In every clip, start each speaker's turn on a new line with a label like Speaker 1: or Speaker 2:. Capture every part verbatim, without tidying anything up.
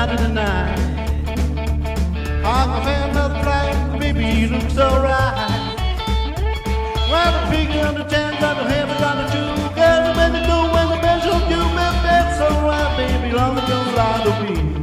Speaker 1: Saturday tonight. I can feel another flag, baby, you look so right. Well, the big on the ten, got the heavy on the two. Girl, when they go when the best of you, man, that's so right, baby, long as you ride the wheel.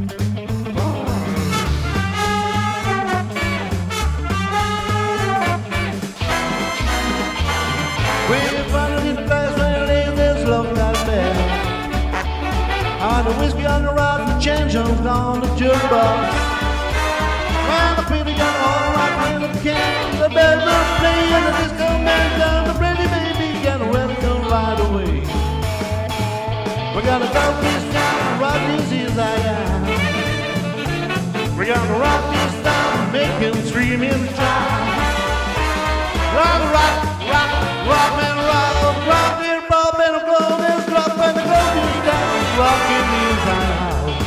Speaker 1: When you're running in the place where it is, there's love right there. On the whiskey on the rod, the change-ons on the jukebox. Well, the pretty got all right in the can. The bells are playing, the disco man down. The pretty baby got a welcome right away. We gotta go this town, rock this is I am. We gotta rock this town, make him scream and shout. Rock, rock, rock, rock, man, rock, rock, here, Bob, and a blow, there's drop, and the go this town, rockin' the inside house.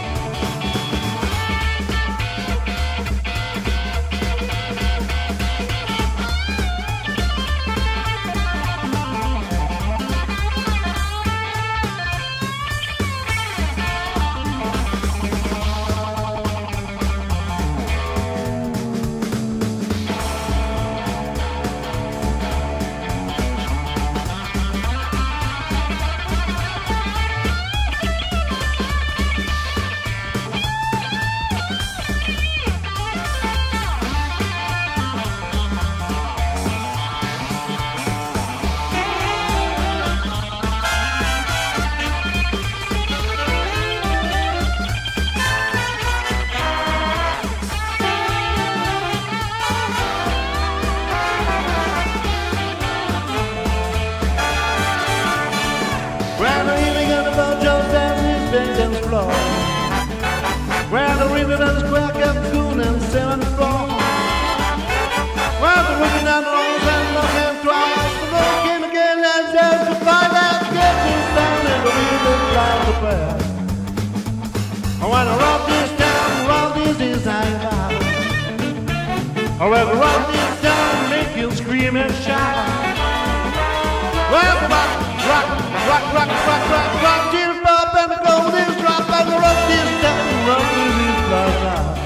Speaker 1: Where the river does quack up cool and seven floor. Where the river down the rolls and the hand twice. The road came again and said to find out, get this down and the river flies the bell. Oh, when I rock this down, rock this inside out. Oh, when I rock this down, make you scream and shout. Well, rock, rock, rock, rock, rock, rock, rock, till the pop and the gold is drop and the rock this down. Rock this inside out.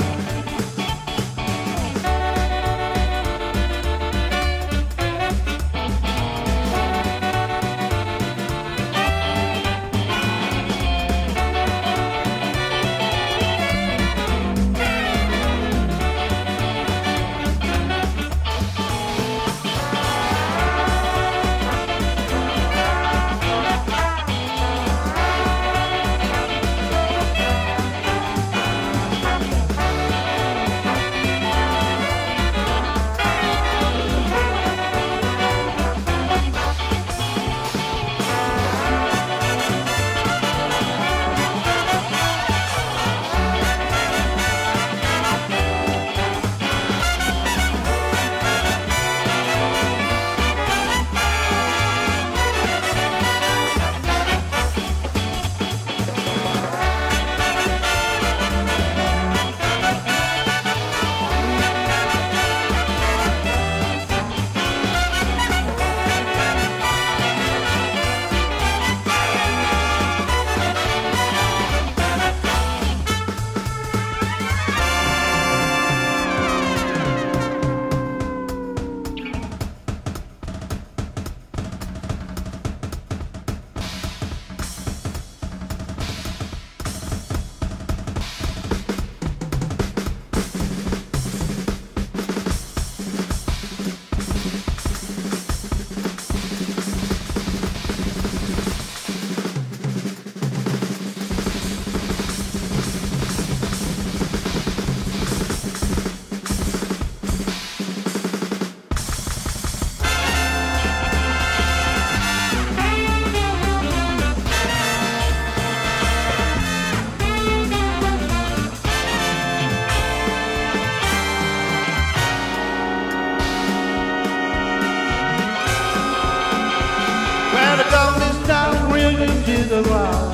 Speaker 1: The rock.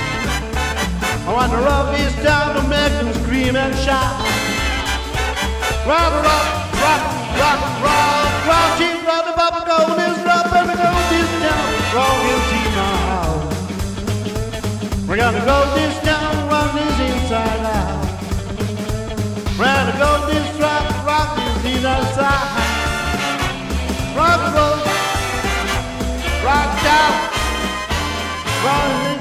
Speaker 1: I want to rock this town to make them scream and shout. Rock, rock, rock, rock, rock, rock, cheap, rock, the bubble go, this rock, and we go this town, rock and see my house. We're gonna go this town, rock this inside. inside out. Round to go this rock, rock this either side. Rock and roll, rock out, rock